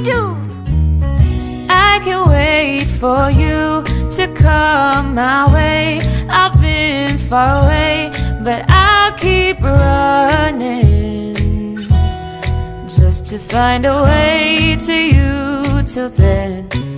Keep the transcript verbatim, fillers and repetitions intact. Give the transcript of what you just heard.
do. I can't wait for you to come my way. I've been far away, but I'll keep running just to find a way to you. Till then,